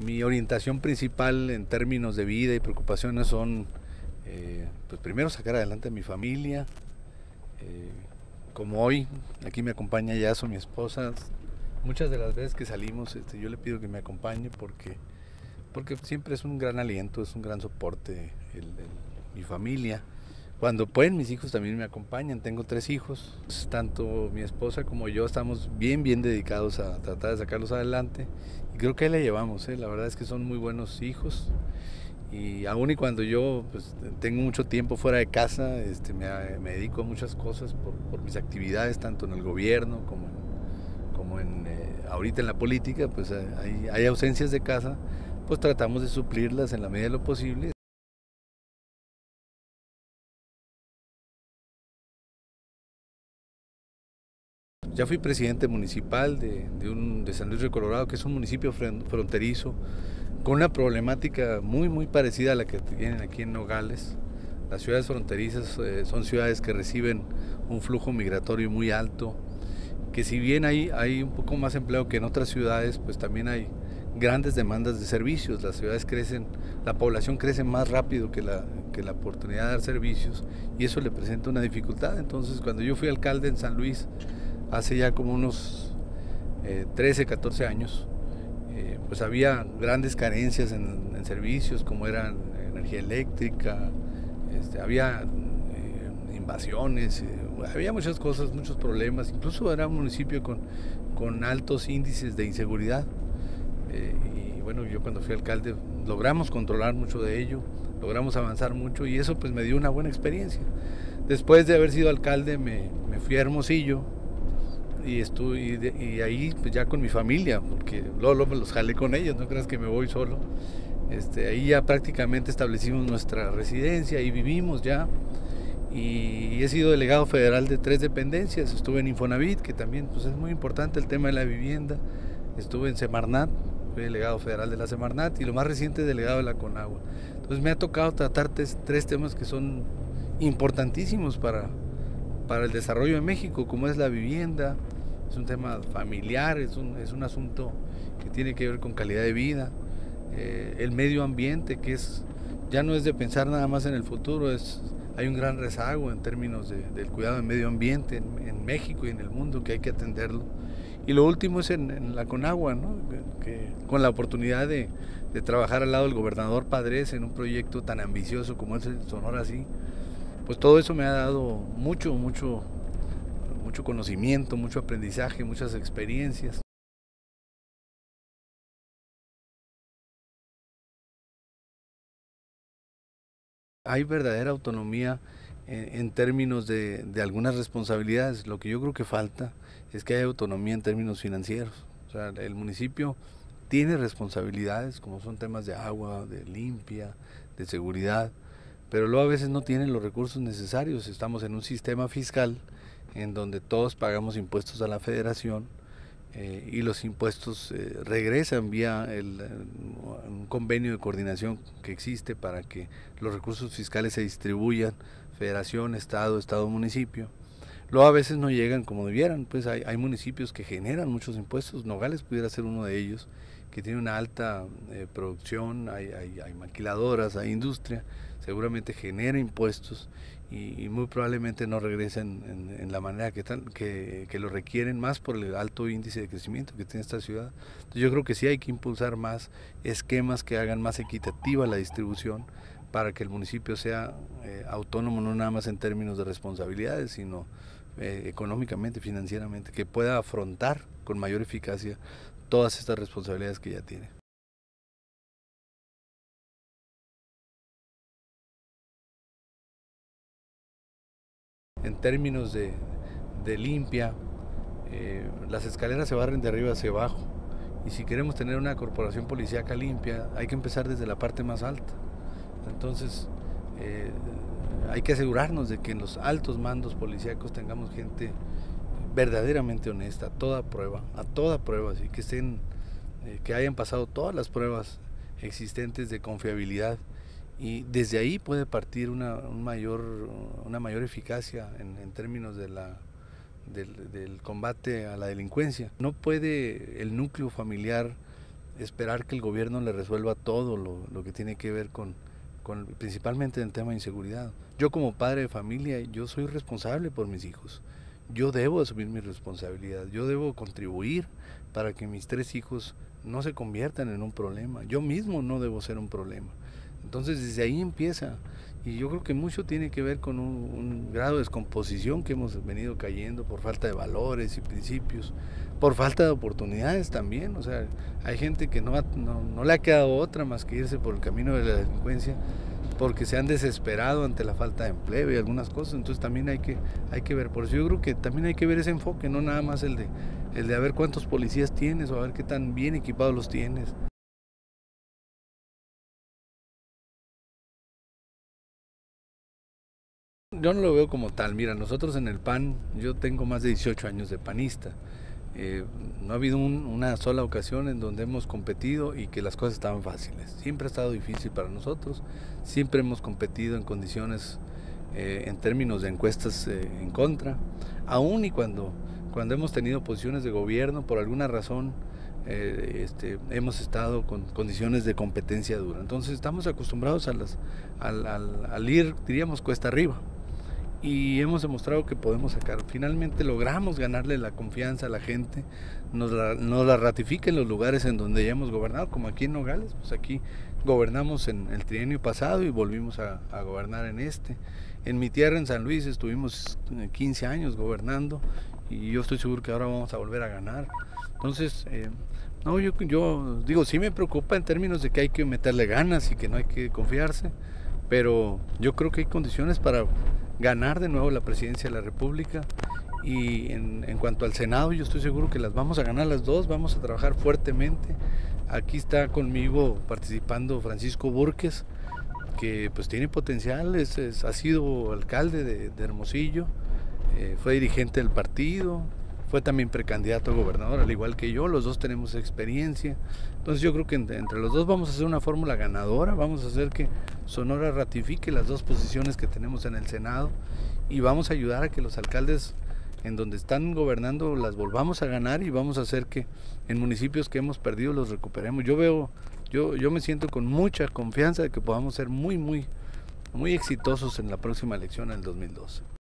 Mi orientación principal en términos de vida y preocupaciones son, pues primero sacar adelante a mi familia, como hoy, aquí me acompaña Yaso, mi esposa. Muchas de las veces que salimos, yo le pido que me acompañe porque siempre es un gran aliento, es un gran soporte mi familia. Cuando pueden, mis hijos también me acompañan. Tengo 3 hijos. Tanto mi esposa como yo estamos bien dedicados a tratar de sacarlos adelante. Y creo que ahí la llevamos, ¿eh? La verdad es que son muy buenos hijos. Y aún y cuando yo pues, tengo mucho tiempo fuera de casa, me dedico a muchas cosas por mis actividades, tanto en el gobierno como ahorita en la política, pues hay ausencias de casa, pues tratamos de suplirlas en la medida de lo posible. Ya fui presidente municipal de San Luis de Colorado, que es un municipio fronterizo, con una problemática muy parecida a la que tienen aquí en Nogales. Las ciudades fronterizas son ciudades que reciben un flujo migratorio muy alto, que si bien hay un poco más empleo que en otras ciudades, pues también hay grandes demandas de servicios. Las ciudades crecen, la población crece más rápido que la oportunidad de dar servicios, y eso le presenta una dificultad. Entonces, cuando yo fui alcalde en San Luis, hace ya como unos 13, 14 años, pues había grandes carencias en servicios como eran energía eléctrica, había invasiones, había muchas cosas, muchos problemas. Incluso era un municipio con altos índices de inseguridad. Y bueno, yo cuando fui alcalde logramos controlar mucho de ello, logramos avanzar mucho, y eso pues me dio una buena experiencia. Después de haber sido alcalde me fui a Hermosillo y y ahí pues ya con mi familia, porque luego me los jalé con ellos, no creas que me voy solo. Ahí ya prácticamente establecimos nuestra residencia y vivimos ya. Y he sido delegado federal de 3 dependencias. Estuve en Infonavit, que también pues es muy importante el tema de la vivienda. Estuve en Semarnat, fui delegado federal de la Semarnat, y lo más reciente delegado de la Conagua. Entonces me ha tocado tratar 3 temas que son importantísimos para el desarrollo de México, como es la vivienda. Es un tema familiar, es un asunto que tiene que ver con calidad de vida. El medio ambiente, ya no es de pensar nada más en el futuro, hay un gran rezago en términos del cuidado del medio ambiente en México y en el mundo, que hay que atenderlo. Y lo último es en la Conagua, ¿no? Con la oportunidad de trabajar al lado del gobernador Padres en un proyecto tan ambicioso como es el Sonora Así, pues todo eso me ha dado mucho conocimiento, mucho aprendizaje, muchas experiencias. Hay verdadera autonomía en términos de algunas responsabilidades. Lo que yo creo que falta es que haya autonomía en términos financieros. O sea, el municipio tiene responsabilidades como son temas de agua, de limpia, de seguridad, pero luego a veces no tienen los recursos necesarios. Estamos en un sistema fiscal en donde todos pagamos impuestos a la federación, y los impuestos regresan vía un convenio de coordinación que existe para que los recursos fiscales se distribuyan, federación, estado, municipio. Luego a veces no llegan como debieran, pues hay municipios que generan muchos impuestos. Nogales pudiera ser uno de ellos, que tiene una alta producción, hay maquiladoras, hay industria, seguramente genera impuestos, y muy probablemente no regresen en la manera que lo requieren, más por el alto índice de crecimiento que tiene esta ciudad. Entonces yo creo que sí hay que impulsar más esquemas que hagan más equitativa la distribución, para que el municipio sea autónomo, no nada más en términos de responsabilidades, sino económicamente, financieramente, que pueda afrontar con mayor eficacia todas estas responsabilidades que ya tiene. En términos de limpia, las escaleras se barren de arriba hacia abajo, y si queremos tener una corporación policíaca limpia, hay que empezar desde la parte más alta. Entonces, eh, hay que asegurarnos de que en los altos mandos policíacos tengamos gente verdaderamente honesta, a toda prueba, así que que hayan pasado todas las pruebas existentes de confiabilidad, y desde ahí puede partir una mayor eficacia en términos del combate a la delincuencia. No puede el núcleo familiar esperar que el gobierno le resuelva todo lo que tiene que ver con principalmente en el tema de inseguridad. Yo como padre de familia, yo soy responsable por mis hijos. Yo debo asumir mi responsabilidad, yo debo contribuir para que mis 3 hijos no se conviertan en un problema. Yo mismo no debo ser un problema. Entonces desde ahí empieza, y yo creo que mucho tiene que ver con un grado de descomposición que hemos venido cayendo por falta de valores y principios, por falta de oportunidades también. O sea, hay gente que no le ha quedado otra más que irse por el camino de la delincuencia, porque se han desesperado ante la falta de empleo y algunas cosas. Entonces también hay que ver, por eso yo creo que también hay que ver ese enfoque, no nada más el de a ver cuántos policías tienes o a ver qué tan bien equipados los tienes. Yo no lo veo como tal. Mira, nosotros en el PAN, yo tengo más de 18 años de panista. No ha habido una sola ocasión en donde hemos competido y que las cosas estaban fáciles. Siempre ha estado difícil para nosotros, siempre hemos competido en condiciones, en términos de encuestas, en contra, aún y cuando hemos tenido posiciones de gobierno, por alguna razón, hemos estado con condiciones de competencia dura. Entonces estamos acostumbrados al ir, diríamos, cuesta arriba. Y hemos demostrado que podemos sacar. Finalmente logramos ganarle la confianza a la gente, nos la ratifica en los lugares en donde ya hemos gobernado, como aquí en Nogales. Pues aquí gobernamos en el trienio pasado y volvimos a gobernar en este. En mi tierra, en San Luis, estuvimos 15 años gobernando y yo estoy seguro que ahora vamos a volver a ganar. Entonces, no, yo digo, sí me preocupa en términos de que hay que meterle ganas y que no hay que confiarse, pero yo creo que hay condiciones para ganar de nuevo la presidencia de la República. Y en cuanto al Senado, yo estoy seguro que las vamos a ganar las dos, vamos a trabajar fuertemente. Aquí está conmigo participando Francisco Burques, que pues tiene potencial, ha sido alcalde de Hermosillo, fue dirigente del partido, fue también precandidato a gobernador, al igual que yo, los dos tenemos experiencia. Entonces yo creo que entre los dos vamos a hacer una fórmula ganadora, vamos a hacer que Sonora ratifique las dos posiciones que tenemos en el Senado y vamos a ayudar a que los alcaldes en donde están gobernando las volvamos a ganar y vamos a hacer que en municipios que hemos perdido los recuperemos. Yo me siento con mucha confianza de que podamos ser muy exitosos en la próxima elección en el 2012.